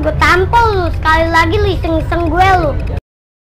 Gue tampol lu, sekali lagi lu iseng-iseng gue lu.